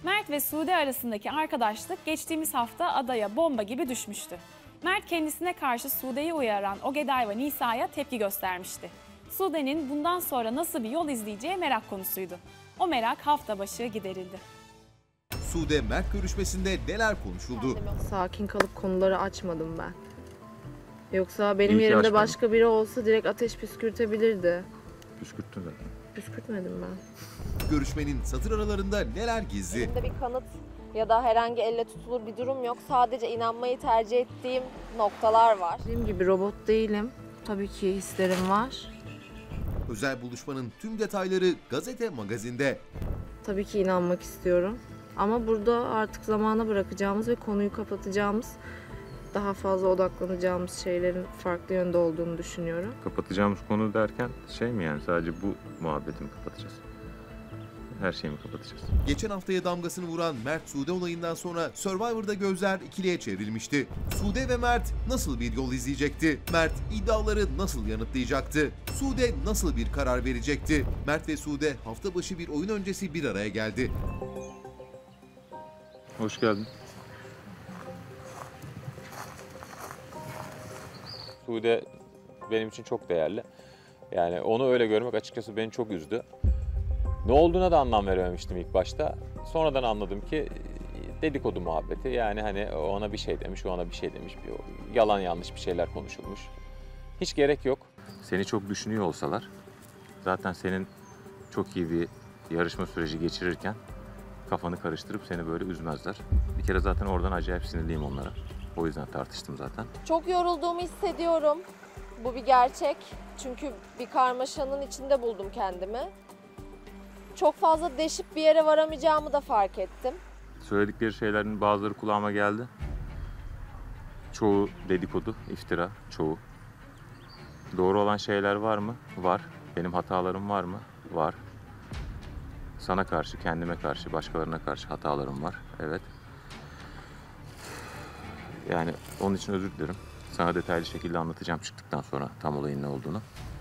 Mert ve Sude arasındaki arkadaşlık geçtiğimiz hafta adaya bomba gibi düşmüştü. Mert kendisine karşı Sude'yi uyaran Ogeday ve Nisa'ya tepki göstermişti. Sude'nin bundan sonra nasıl bir yol izleyeceği merak konusuydu. O merak hafta başı giderildi. Sude Mert görüşmesinde neler konuşuldu? Sakin kalıp konuları açmadım ben. Yoksa benim İyi ki yerimde açmadın. başka biri olsa direkt ateş püskürtebilirdi. Püskürttün zaten. Püskürtmedim ben. Görüşmenin satır aralarında neler gizli? Elimde bir kanıt ya da herhangi elle tutulur bir durum yok. Sadece inanmayı tercih ettiğim noktalar var. Dediğim gibi robot değilim. Tabii ki hislerim var. Özel buluşmanın tüm detayları gazete magazinde. Tabii ki inanmak istiyorum. Ama burada artık zamana bırakacağımız ve konuyu kapatacağımız, daha fazla odaklanacağımız şeylerin farklı yönde olduğunu düşünüyorum. Kapatacağımız konu derken şey mi yani, sadece bu muhabbeti mi kapatacağız? Her şeyi mi kapatacağız? Geçen haftaya damgasını vuran Mert-Sude olayından sonra Survivor'da gözler ikiliye çevrilmişti. Sude ve Mert nasıl bir yol izleyecekti? Mert iddiaları nasıl yanıtlayacaktı? Sude nasıl bir karar verecekti? Mert ve Sude hafta başı bir oyun öncesi bir araya geldi. Hoş geldin. Sude benim için çok değerli. Yani onu öyle görmek açıkçası beni çok üzdü. Ne olduğuna da anlam verememiştim ilk başta. Sonradan anladım ki dedikodu muhabbeti. Yani hani ona bir şey demiş, o ona bir şey demiş. Bir yalan yanlış bir şeyler konuşulmuş. Hiç gerek yok. Seni çok düşünüyor olsalar, zaten senin çok iyi bir yarışma süreci geçirirken kafanı karıştırıp seni böyle üzmezler. Bir kere zaten oradan acayip sinirliyim onlara. O yüzden tartıştım zaten. Çok yorulduğumu hissediyorum. Bu bir gerçek. Çünkü bir karmaşanın içinde buldum kendimi. Çok fazla deşip bir yere varamayacağımı da fark ettim. Söyledikleri şeylerin bazıları kulağıma geldi. Çoğu dedikodu, iftira, çoğu. Doğru olan şeyler var mı? Var. Benim hatalarım var mı? Var. Sana karşı, kendime karşı, başkalarına karşı hatalarım var. Evet. Yani onun için özür dilerim. Sana detaylı şekilde anlatacağım çıktıktan sonra tam olayın ne olduğunu.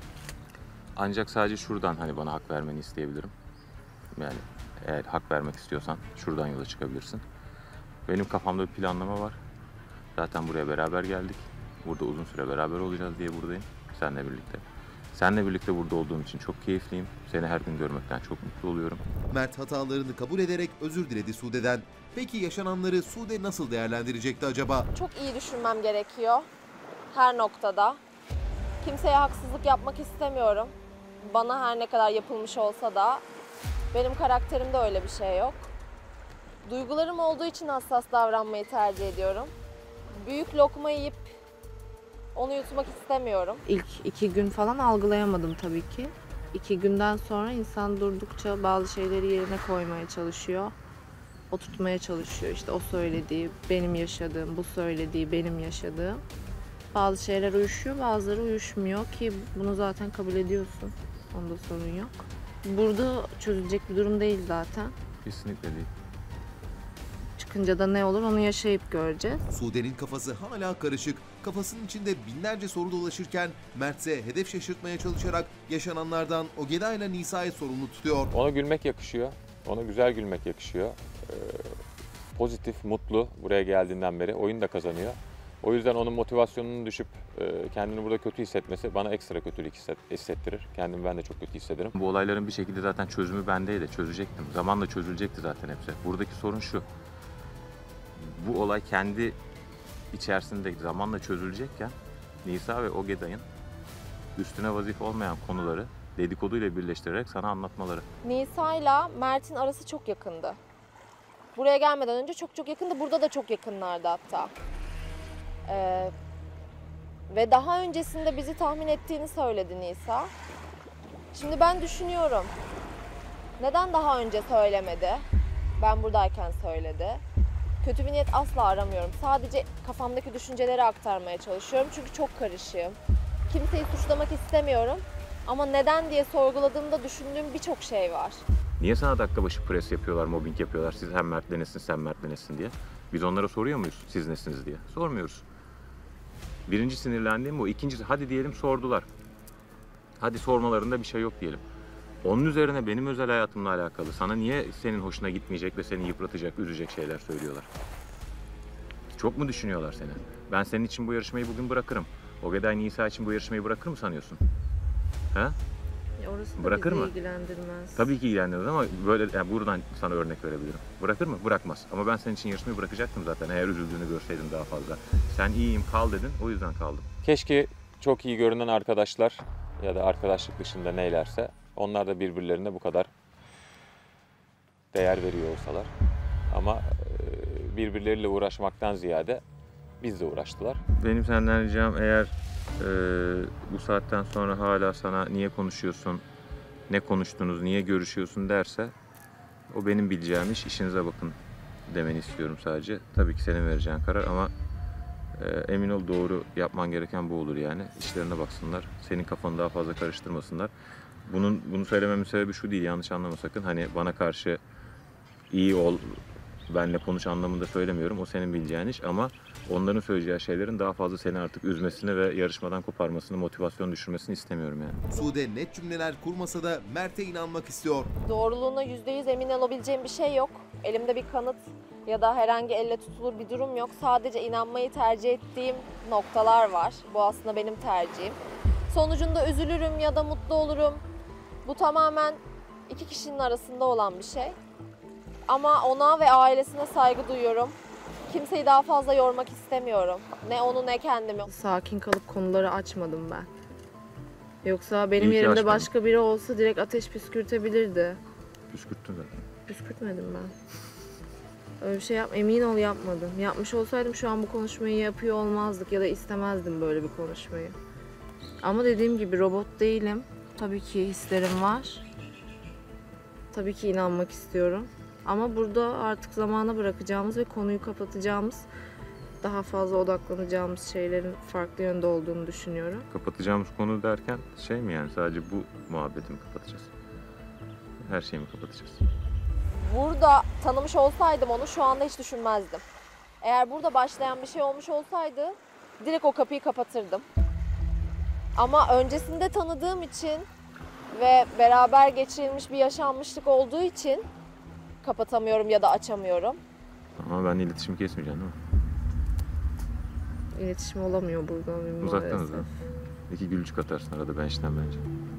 Ancak sadece şuradan hani bana hak vermeni isteyebilirim. Yani eğer hak vermek istiyorsan şuradan yola çıkabilirsin. Benim kafamda bir planlama var. Zaten buraya beraber geldik. Burada uzun süre beraber olacağız diye buradayım. Seninle birlikte. Seninle birlikte burada olduğum için çok keyifliyim. Seni her gün görmekten çok mutlu oluyorum. Mert hatalarını kabul ederek özür diledi Sude'den. Peki yaşananları Sude nasıl değerlendirecekti acaba? Çok iyi düşünmem gerekiyor. Her noktada. Kimseye haksızlık yapmak istemiyorum. Bana her ne kadar yapılmış olsa da benim karakterimde öyle bir şey yok. Duygularım olduğu için hassas davranmayı tercih ediyorum. Büyük lokma yiyip onu yutmak istemiyorum. İlk 2 gün falan algılayamadım tabii ki. 2 günden sonra insan durdukça bazı şeyleri yerine koymaya çalışıyor. Oturtmaya çalışıyor. İşte o söylediği, benim yaşadığım, bu söylediği, benim yaşadığım. Bazı şeyler uyuşuyor, bazıları uyuşmuyor ki bunu zaten kabul ediyorsun. Onda sorun yok. Burada çözülecek bir durum değil zaten. Kesinlikle değil. Çıkınca da ne olur onu yaşayıp göreceğiz. Sude'nin kafası hala karışık. Kafasının içinde binlerce soru dolaşırken Mert ise hedef şaşırtmaya çalışarak yaşananlardan Ogeday ile Nisa'yı sorumlu tutuyor. Ona gülmek yakışıyor. Ona güzel gülmek yakışıyor. Pozitif, mutlu buraya geldiğinden beri. Oyun da kazanıyor. O yüzden onun motivasyonunun düşüp kendini burada kötü hissetmesi bana ekstra kötülük hissettirir. Kendimi ben de çok kötü hissederim. Bu olayların bir şekilde zaten çözümü bendeydi. Çözecektim. Zamanla çözülecekti zaten hepsi. Buradaki sorun şu. Bu olay kendi içerisinde zamanla çözülecekken Nisa ve Ogeday'ın üstüne vazife olmayan konuları dedikoduyla birleştirerek sana anlatmaları. Nisa'yla Mert'in arası çok yakındı. Buraya gelmeden önce çok yakındı. Burada da çok yakınlardı hatta. Ve daha öncesinde bizi tahmin ettiğini söyledi Nisa. Şimdi ben düşünüyorum. Neden daha önce söylemedi? Ben buradayken söyledi. Kötü bir niyet asla aramıyorum. Sadece kafamdaki düşünceleri aktarmaya çalışıyorum. Çünkü çok karışığım. Kimseyi suçlamak istemiyorum. Ama neden diye sorguladığımda düşündüğüm birçok şey var. Niye sana dakika başı pres yapıyorlar, mobbing yapıyorlar? Siz hem Mert'le nesin, sen Mert'le nesin diye. Biz onlara soruyor muyuz siz nesiniz diye? Sormuyoruz. Birinci sinirlendiğim bu. İkincisi hadi diyelim sordular. Hadi sormalarında bir şey yok diyelim. Onun üzerine benim özel hayatımla alakalı sana niye senin hoşuna gitmeyecek ve seni yıpratacak, üzecek şeyler söylüyorlar? Çok mu düşünüyorlar seni? Ben senin için bu yarışmayı bugün bırakırım. Ogeday Nisa için bu yarışmayı bırakır mı sanıyorsun? Ha? Orası da Bırakır bizi mı? ilgilendirmez. Tabii ki ilgilendirmez ama böyle yani buradan sana örnek verebilirim. Bırakır mı? Bırakmaz. Ama ben senin için yarışmayı bırakacaktım zaten eğer üzüldüğünü görseydim daha fazla. Sen iyiyim kal dedin, o yüzden kaldım. Keşke çok iyi görünen arkadaşlar ya da arkadaşlık dışında neylerse onlar da birbirlerine bu kadar değer veriyor olsalar. Ama birbirleriyle uğraşmaktan ziyade bizle uğraştılar. Benim senden ricam eğer bu saatten sonra hala sana niye konuşuyorsun, ne konuştunuz, niye görüşüyorsun derse o benim bileceğim iş, işinize bakın demeni istiyorum sadece. Tabii ki senin vereceğin karar ama emin ol doğru yapman gereken bu olur yani. İşlerine baksınlar, senin kafanı daha fazla karıştırmasınlar. Bunu söylememin sebebi şu değil, yanlış anlama sakın. Hani bana karşı iyi ol, benle konuş anlamında söylemiyorum. O senin bileceğin iş ama onların söyleyeceği şeylerin daha fazla seni artık üzmesini ve yarışmadan koparmasını, motivasyon düşürmesini istemiyorum yani. Sude net cümleler kurmasa da Mert'e inanmak istiyor. Doğruluğuna %100 emin olabileceğim bir şey yok. Elimde bir kanıt ya da herhangi elle tutulur bir durum yok. Sadece inanmayı tercih ettiğim noktalar var. Bu aslında benim tercihim. Sonucunda üzülürüm ya da mutlu olurum. Bu tamamen iki kişinin arasında olan bir şey. Ama ona ve ailesine saygı duyuyorum. Kimseyi daha fazla yormak istemiyorum. Ne onu ne kendimi. Sakin kalıp konuları açmadım ben. Yoksa benim İyi ki yerimde açmadın. başka biri olsa direkt ateş püskürtebilirdi. Püskürttün zaten. Püskürtmedim ben. Öyle bir şey emin ol yapmadım. Yapmış olsaydım şu an bu konuşmayı yapıyor olmazdık ya da istemezdim böyle bir konuşmayı. Ama dediğim gibi robot değilim. Tabii ki hislerim var. Tabii ki inanmak istiyorum. Ama burada artık zamana bırakacağımız ve konuyu kapatacağımız, daha fazla odaklanacağımız şeylerin farklı yönde olduğunu düşünüyorum. Kapatacağımız konu derken şey mi yani sadece bu muhabbeti mi kapatacağız? Her şeyi mi kapatacağız? Burada tanımış olsaydım onu şu anda hiç düşünmezdim. Eğer burada başlayan bir şey olmuş olsaydı direkt o kapıyı kapatırdım. Ama öncesinde tanıdığım için ve beraber geçirilmiş bir yaşanmışlık olduğu için kapatamıyorum ya da açamıyorum. Ama ben iletişimi kesmeyeceğim değil mi? İletişim olamıyor burada Uzaktan maalesef. uzak. 2 gülücük atarsın arada ben işten bence.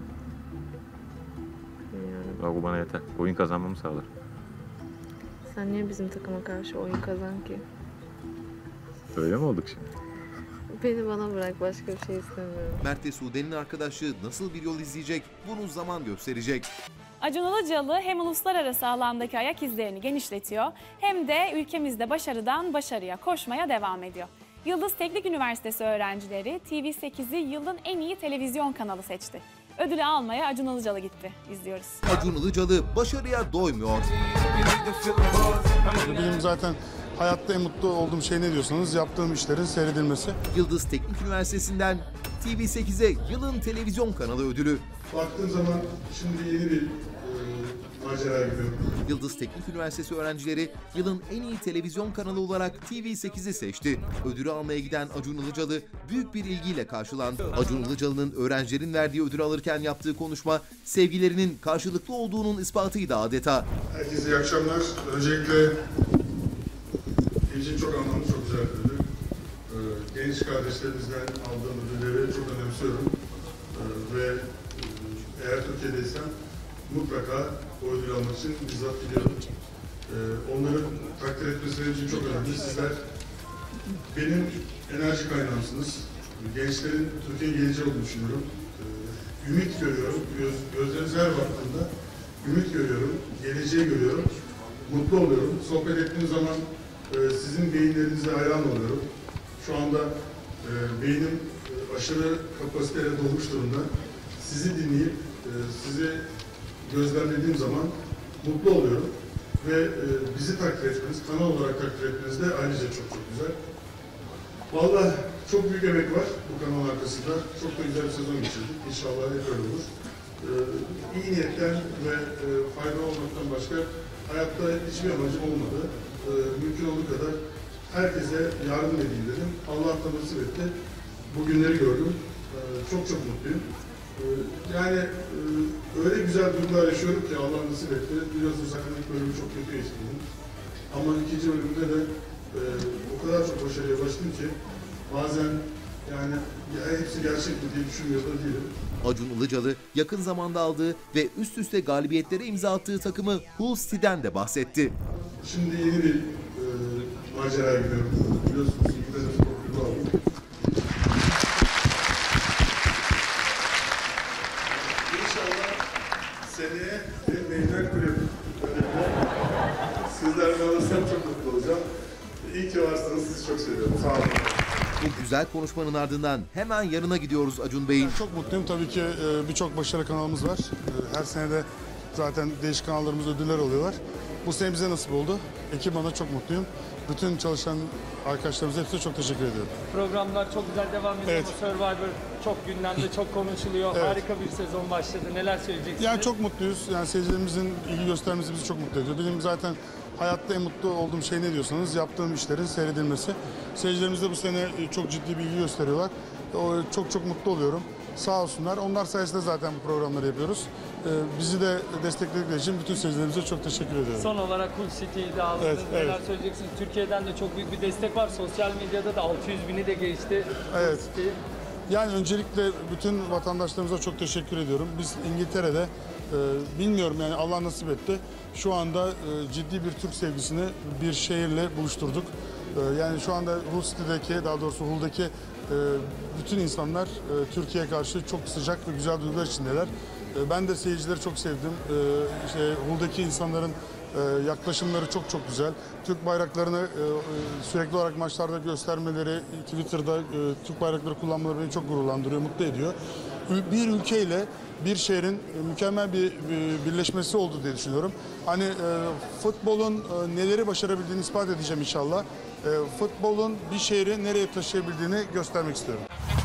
Bilmiyorum. Bak bu bana yeter. Oyun kazanmamı sağlar. Sen niye bizim takıma karşı oyun kazan ki? Öyle mi olduk şimdi? Beni bana bırak, başka bir şey istemiyorum. Mert ve Sude'nin arkadaşlığı nasıl bir yol izleyecek bunu zaman gösterecek. Acun Ilıcalı hem uluslararası alandaki ayak izlerini genişletiyor hem de ülkemizde başarıdan başarıya koşmaya devam ediyor. Yıldız Teknik Üniversitesi öğrencileri TV8'i yılın en iyi televizyon kanalı seçti. Ödülü almaya Acun Ilıcalı gitti. İzliyoruz. Acun Ilıcalı başarıya doymuyor. Benim zaten hayatta en mutlu olduğum şey ne diyorsanız yaptığım işlerin seyredilmesi. Yıldız Teknik Üniversitesi'nden TV8'e yılın televizyon kanalı ödülü. Baktığım zaman şimdi yeni bir macera gidiyorum. Yıldız Teknik Üniversitesi öğrencileri yılın en iyi televizyon kanalı olarak TV8'i seçti. Ödülü almaya giden Acun Ilıcalı büyük bir ilgiyle karşılandı. Acun Ilıcalı'nın öğrencilerin verdiği ödülü alırken yaptığı konuşma sevgilerinin karşılıklı olduğunun ispatıydı adeta. Herkese iyi akşamlar. Öncelikle benim için çok anlamlı, çok güzel bir ödül. Genç kardeşlerimizden aldığım ödülleri çok önemsiyorum. Ve eğer Türkiye'deysem mutlaka o ödülü almak için bizzat gidiyorum. Onların takdir etmesi benim için çok önemli. Sizler benim enerji kaynağımsınız. Gençlerin Türkiye'nin geleceği olduğunu düşünüyorum. Ümit görüyorum. Gözlerinize her baktığımda ümit görüyorum. Geleceği görüyorum. Mutlu oluyorum. Sohbet ettiğim zaman sizin beyinlerinize hayran oluyorum. Şu anda beynim aşırı kapasiteyle dolmuş durumda. Sizi dinleyip sizi gözlemlediğim zaman mutlu oluyorum. Ve bizi takdir etmeniz, kanal olarak takdir etmeniz de ayrıca çok çok güzel. Vallahi çok büyük emek var bu kanal arkasında. Çok da güzel bir sezon geçirdik. İnşallah hep öyle olur. İyi niyetten ve faydalı olmaktan başka hayatta hiçbir amacım olmadı. Mümkün olduğu kadar herkese yardım edeyim dedim. Allah da nasip etti. Bu günleri gördüm. Çok çok mutluyum. Yani öyle güzel duygular yaşıyorum ki Allah nasip etti. Biliyorsunuz zaten ilk bölümü çok kötü geçtim. Ama ikinci bölümde de o kadar çok başarıya ulaştım ki bazen yani hepsi gerçek mi diye düşünmüyor da değilim. Acun Ilıcalı yakın zamanda aldığı ve üst üste galibiyetlere imza attığı takımı Hull City'den de bahsetti. Şimdi yeni bir maceraya gidiyorum. Biliyorsunuz İngiltere Futbol Kulübü aldım. İnşallah seneye bir meydan kulübü. Sizlerle alırsam çok mutlu olacağım. İyi ki varsınız. Sizi çok seviyorum. Sağ olun. Bu güzel konuşmanın ardından hemen yanına gidiyoruz Acun Bey'in. Çok mutluyum. Tabii ki birçok başarılı kanalımız var. Her sene de zaten değişik kanallarımız ödüller oluyorlar. Bu sene bize nasip oldu. Ekibime çok mutluyum. Bütün çalışan arkadaşlarımıza hepsine çok teşekkür ediyorum. Programlar çok güzel devam ediyor. Evet. Bu Survivor çok gündemde, çok konuşuluyor. Evet. Harika bir sezon başladı. Neler söyleyeceksiniz? Yani çok mutluyuz. Yani seyircilerimizin ilgi göstermesi bizi çok mutlu ediyor. Benim zaten hayatta en mutlu olduğum şey ne diyorsanız yaptığım işlerin seyredilmesi. Seyircilerimiz de bu sene çok ciddi bir ilgi gösteriyorlar. Çok mutlu oluyorum. Sağ olsunlar. Onlar sayesinde zaten bu programları yapıyoruz. Bizi de destekledikleri için bütün seyircilerimize çok teşekkür ediyorum. Son olarak Hull City'yi de aldınız. Evet, Neler evet. söyleyeceksiniz? Türkiye'den de çok büyük bir destek var. Sosyal medyada da 600.000'i de geçti. Evet. Hull City. Yani öncelikle bütün vatandaşlarımıza çok teşekkür ediyorum. Biz İngiltere'de bilmiyorum yani Allah nasip etti. Şu anda ciddi bir Türk sevgisini bir şehirle buluşturduk. Yani şu anda Hull City'deki, daha doğrusu Hull'daki bütün insanlar Türkiye'ye karşı çok sıcak ve güzel duygular içindeler. Ben de seyircileri çok sevdim. Hull'daki insanların yaklaşımları çok güzel. Türk bayraklarını sürekli olarak maçlarda göstermeleri, Twitter'da Türk bayrakları kullanmaları beni çok gururlandırıyor, mutlu ediyor. Bir ülkeyle bir şehrin mükemmel bir birleşmesi oldu diye düşünüyorum. Hani futbolun neleri başarabildiğini ispat edeceğim inşallah. Futbolun bir şehri nereye taşıyabildiğini göstermek istiyorum.